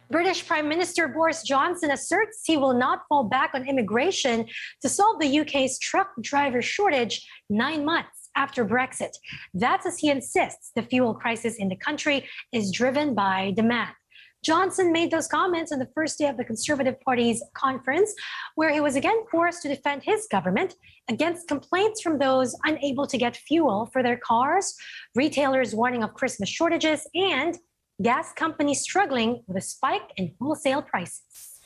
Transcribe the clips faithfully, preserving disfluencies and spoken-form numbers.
British Prime Minister Boris Johnson asserts he will not fall back on immigration to solve the U K's truck driver shortage nine months after Brexit. That's as he insists the fuel crisis in the country is driven by demand. Johnson made those comments on the first day of the Conservative Party's conference, where he was again forced to defend his government against complaints from those unable to get fuel for their cars, retailers warning of Christmas shortages, and gas companies struggling with a spike in wholesale prices.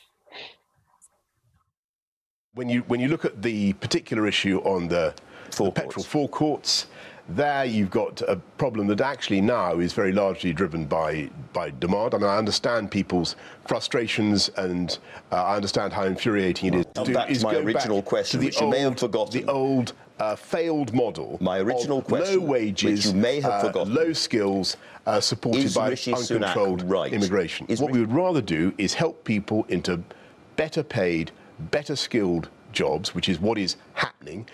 When you when you look at the particular issue on the, the petrol forecourts, there you've got a problem that actually now is very largely driven by by demand. I mean, I understand people's frustrations, and uh, I understand how infuriating it is. Now to, back to is my go original back question, to which you old, may have forgotten. The old uh, failed model. My original of question, low wages, which you may have uh, forgotten. low skills, uh, supported Is by Rishi uncontrolled Sunak right? immigration. Is what Rishi we would rather do is help people into better paid, better skilled jobs, which is what is happening.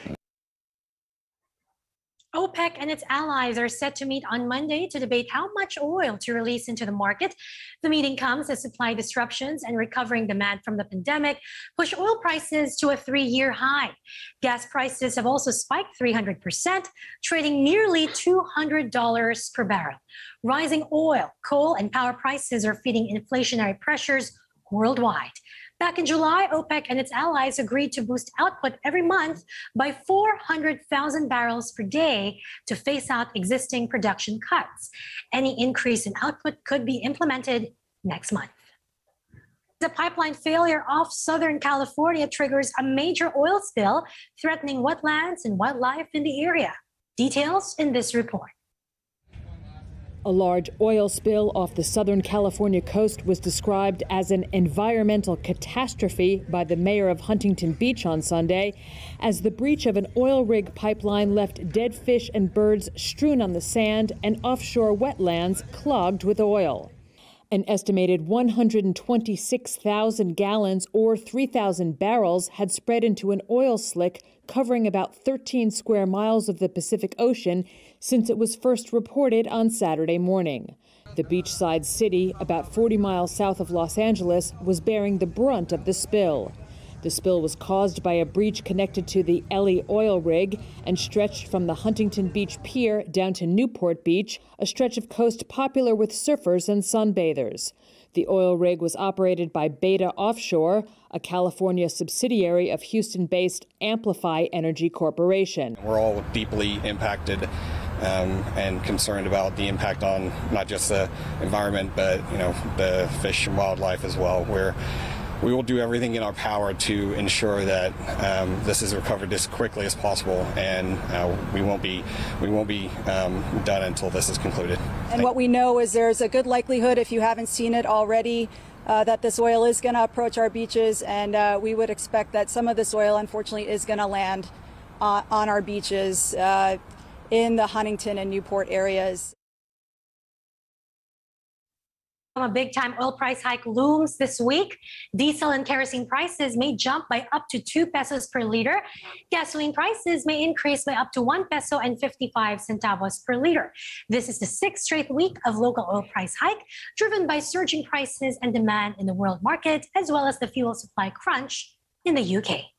OPEC and its allies are set to meet on Monday to debate how much oil to release into the market. The meeting comes as supply disruptions and recovering demand from the pandemic push oil prices to a three-year high. Gas prices have also spiked three hundred percent, trading nearly two hundred dollars per barrel. Rising oil, coal, and power prices are feeding inflationary pressures worldwide. Back in July, OPEC and its allies agreed to boost output every month by four hundred thousand barrels per day to phase out existing production cuts. Any increase in output could be implemented next month. The pipeline failure off Southern California triggers a major oil spill, threatening wetlands and wildlife in the area. Details in this report. A large oil spill off the Southern California coast was described as an environmental catastrophe by the mayor of Huntington Beach on Sunday, as the breach of an oil rig pipeline left dead fish and birds strewn on the sand and offshore wetlands clogged with oil. An estimated one hundred twenty-six thousand gallons or three thousand barrels had spread into an oil slick covering about thirteen square miles of the Pacific Ocean since it was first reported on Saturday morning. The beachside city, about forty miles south of Los Angeles, was bearing the brunt of the spill. The spill was caused by a breach connected to the Ellie oil rig and stretched from the Huntington Beach Pier down to Newport Beach, a stretch of coast popular with surfers and sunbathers. The oil rig was operated by Beta Offshore, a California subsidiary of Houston-based Amplify Energy Corporation. We're all deeply impacted um, and concerned about the impact on not just the environment, but you know the fish and wildlife as well. We're We will do everything in our power to ensure that um, this is recovered as quickly as possible, and uh, we won't be we won't be um, done until this is concluded. And Thank what we know is there's a good likelihood, if you haven't seen it already, uh, that this oil is going to approach our beaches, and uh, we would expect that some of this oil, unfortunately, is going to land uh, on our beaches uh, in the Huntington and Newport areas. A big-time oil price hike looms this week. Diesel and kerosene prices may jump by up to two pesos per liter. Gasoline prices may increase by up to one peso and fifty-five centavos per liter. This is the sixth straight week of local oil price hike, driven by surging prices and demand in the world market, as well as the fuel supply crunch in the U K.